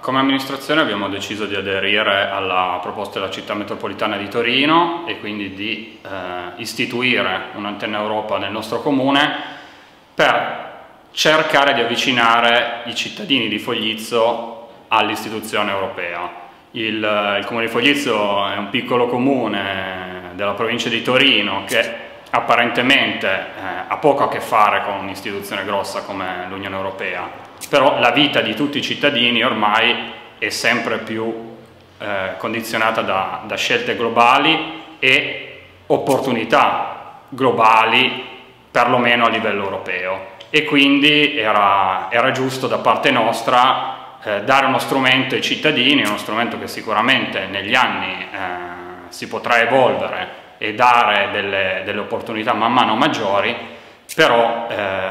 Come amministrazione abbiamo deciso di aderire alla proposta della città metropolitana di Torino e quindi di istituire un'antenna Europa nel nostro comune per cercare di avvicinare i cittadini di Foglizzo all'istituzione europea. Il comune di Foglizzo è un piccolo comune della provincia di Torino che apparentemente ha poco a che fare con un'istituzione grossa come l'Unione Europea, però la vita di tutti i cittadini ormai è sempre più condizionata da scelte globali e opportunità globali, perlomeno a livello europeo. E quindi era giusto da parte nostra dare uno strumento ai cittadini, uno strumento che sicuramente negli anni si potrà evolvere e dare delle opportunità man mano maggiori, però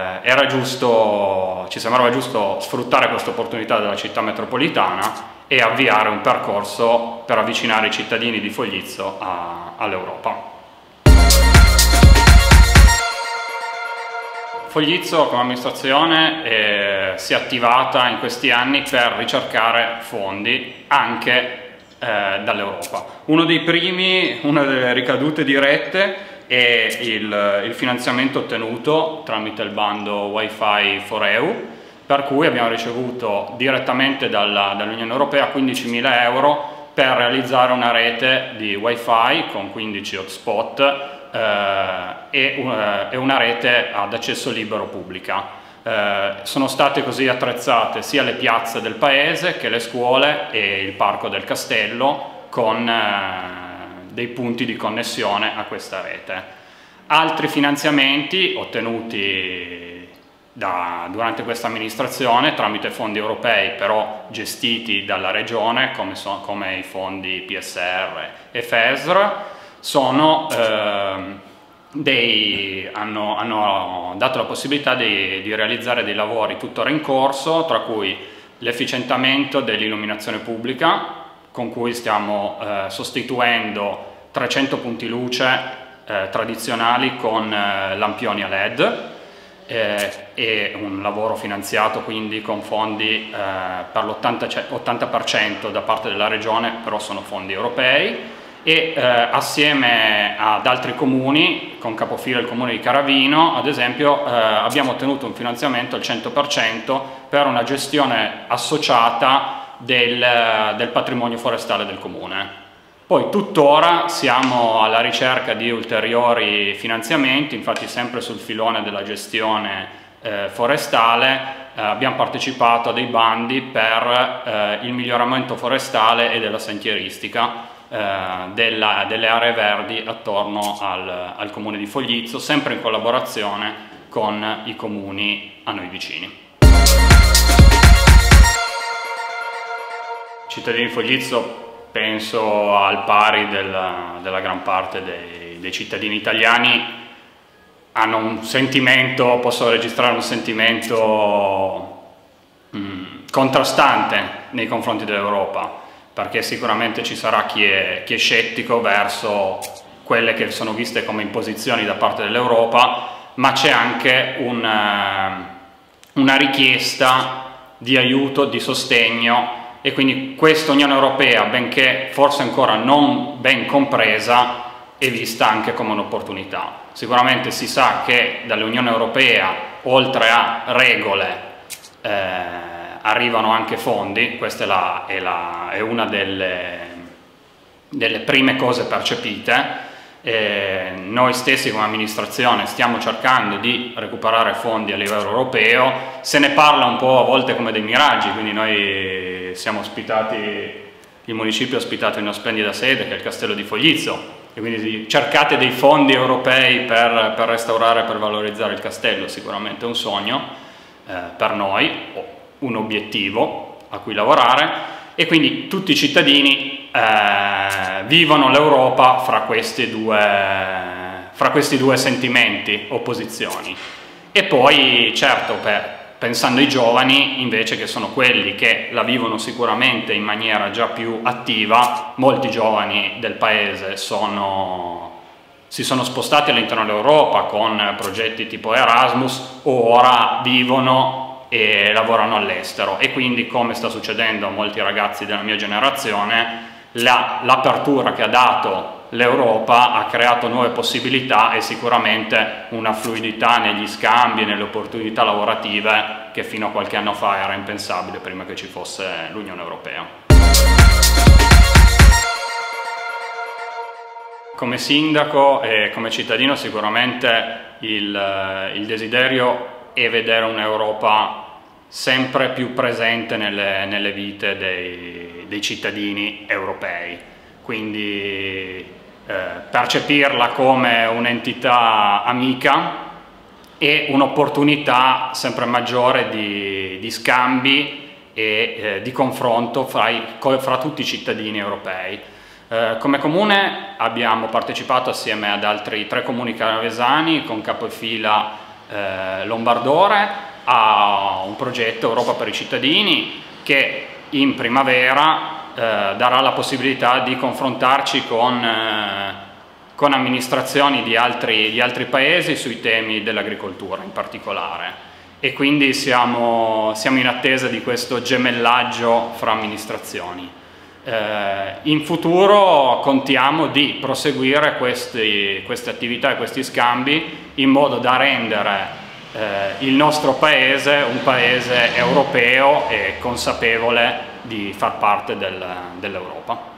ci sembrava giusto sfruttare questa opportunità della città metropolitana e avviare un percorso per avvicinare i cittadini di Foglizzo all'Europa. Foglizzo come amministrazione si è attivata in questi anni per ricercare fondi anche dall'Europa. Una delle ricadute dirette è il finanziamento ottenuto tramite il bando Wi-Fi for EU, per cui abbiamo ricevuto direttamente dall'Unione Europea 15.000 euro per realizzare una rete di Wi-Fi con 15 hotspot e una rete ad accesso libero pubblica. Sono state così attrezzate sia le piazze del paese che le scuole e il parco del castello con dei punti di connessione a questa rete. Altri finanziamenti ottenuti durante questa amministrazione tramite fondi europei però gestiti dalla regione come i fondi PSR e FESR hanno dato la possibilità di realizzare dei lavori tuttora in corso, tra cui l'efficientamento dell'illuminazione pubblica, con cui stiamo sostituendo 300 punti luce tradizionali con lampioni a LED, e un lavoro finanziato quindi con fondi per l'80% da parte della regione, però sono fondi europei. E assieme ad altri comuni, con capofila il comune di Caravino, ad esempio, abbiamo ottenuto un finanziamento al 100% per una gestione associata del patrimonio forestale del comune. Poi tuttora siamo alla ricerca di ulteriori finanziamenti, infatti sempre sul filone della gestione forestale abbiamo partecipato a dei bandi per il miglioramento forestale e della sentieristica delle aree verdi attorno al comune di Foglizzo, sempre in collaborazione con i comuni a noi vicini. I cittadini di Foglizzo, penso al pari della gran parte dei cittadini italiani, hanno un sentimento, possono registrare un sentimento contrastante nei confronti dell'Europa, perché sicuramente ci sarà chi è scettico verso quelle che sono viste come imposizioni da parte dell'Europa, ma c'è anche una richiesta di aiuto, di sostegno, e quindi questa Unione Europea, benché forse ancora non ben compresa, è vista anche come un'opportunità. Sicuramente si sa che dall'Unione Europea, oltre a regole, arrivano anche fondi. Questa è una delle prime cose percepite. Noi stessi come amministrazione stiamo cercando di recuperare fondi a livello europeo. Se ne parla un po' a volte come dei miraggi, quindi noi siamo ospitati, il municipio è ospitato in una splendida sede che è il Castello di Foglizzo, e quindi cercate dei fondi europei per restaurare, per valorizzare il castello, sicuramente è un sogno per noi, un obiettivo a cui lavorare, e quindi tutti i cittadini vivono l'Europa fra questi due sentimenti, opposizioni. E poi certo, pensando ai giovani invece, che sono quelli che la vivono sicuramente in maniera già più attiva, molti giovani del paese si sono spostati all'interno dell'Europa con progetti tipo Erasmus, o ora vivono e lavorano all'estero, e quindi, come sta succedendo a molti ragazzi della mia generazione, l'apertura che ha dato l'Europa ha creato nuove possibilità e sicuramente una fluidità negli scambi e nelle opportunità lavorative che fino a qualche anno fa era impensabile prima che ci fosse l'Unione Europea. Come sindaco e come cittadino sicuramente il desiderio è vedere un'Europa sempre più presente nelle vite dei cittadini europei, quindi percepirla come un'entità amica e un'opportunità sempre maggiore di scambi e di confronto fra tutti i cittadini europei. Come comune abbiamo partecipato assieme ad altri 3 comuni canavesani con capofila Lombardore a un progetto Europa per i cittadini che in primavera darà la possibilità di confrontarci con amministrazioni di altri paesi sui temi dell'agricoltura in particolare, e quindi siamo in attesa di questo gemellaggio fra amministrazioni. In futuro contiamo di proseguire queste attività e questi scambi in modo da rendere il nostro paese un paese europeo e consapevole di far parte dell'Europa.